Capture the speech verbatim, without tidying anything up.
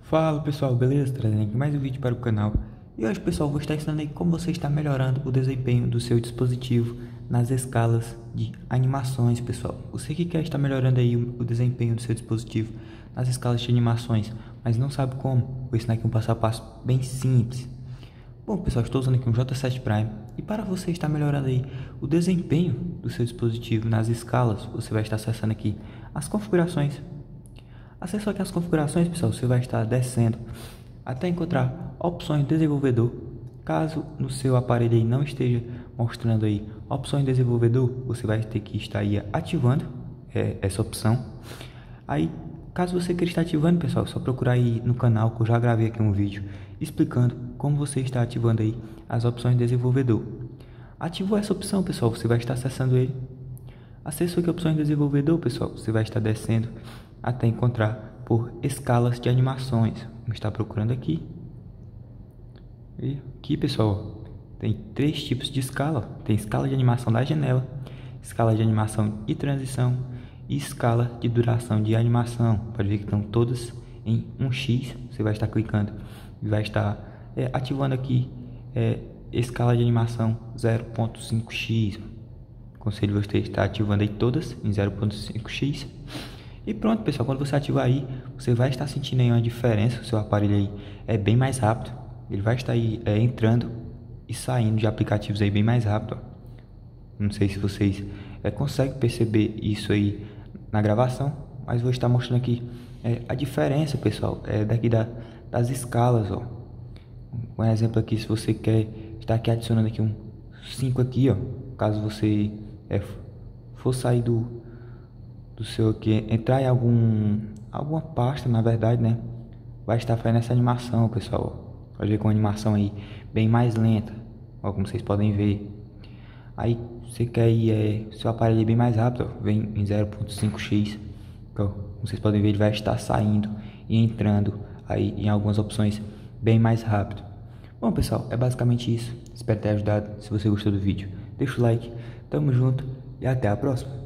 Fala pessoal, beleza? Trazendo aqui mais um vídeo para o canal. E hoje pessoal, vou estar ensinando aí como você está melhorando o desempenho do seu dispositivo nas escalas de animações, pessoal. Você que quer estar melhorando aí o desempenho do seu dispositivo nas escalas de animações, mas não sabe como, vou ensinar aqui um passo a passo bem simples. Bom pessoal, estou usando aqui um J sete Prime e para você estar melhorando aí o desempenho do seu dispositivo nas escalas, você vai estar acessando aqui as configurações. Acesse aqui as configurações, pessoal, você vai estar descendo até encontrar opções de desenvolvedor. Caso no seu aparelho aí não esteja mostrando aí opções de desenvolvedor, você vai ter que estar aí ativando é, essa opção. Aí, caso você queira estar ativando, pessoal, é só procurar aí no canal que eu já gravei aqui um vídeo explicando como você está ativando aí as opções de desenvolvedor. Ativou essa opção, pessoal, você vai estar acessando ele. Acessou aqui a opção de desenvolvedor, pessoal, você vai estar descendo até encontrar por escalas de animações. Vamos estar procurando aqui. E aqui, pessoal, tem três tipos de escala. Tem escala de animação da janela, escala de animação de transição e escala de duração de animação. Pode ver que estão todas em um X. Você vai estar clicando e vai estar é, ativando aqui é, escala de animação zero ponto cinco x. Aconselho você estar ativando aí todas em zero ponto cinco x. E pronto, pessoal, quando você ativar aí, você vai estar sentindo aí uma diferença. O seu aparelho aí é bem mais rápido. Ele vai estar aí é, entrando e saindo de aplicativos aí bem mais rápido. Ó. Não sei se vocês é, conseguem perceber isso aí na gravação, mas vou estar mostrando aqui é, a diferença, pessoal, é daqui da, das escalas. Ó. Um exemplo aqui, se você quer estar aqui adicionando aqui um cinco aqui, ó, caso você é, for sair do do seu aqui, entrar em algum alguma pasta, na verdade, né, vai estar fazendo essa animação, pessoal. Pode ver com uma animação aí bem mais lenta, ó, como vocês podem ver. Aí você quer ir, é, seu aparelho é bem mais rápido, ó, vem em zero ponto cinco x, ó, como vocês podem ver, ele vai estar saindo e entrando aí em algumas opções bem mais rápido. Bom, pessoal, é basicamente isso. Espero ter ajudado. Se você gostou do vídeo, deixa o like, tamo junto e até a próxima.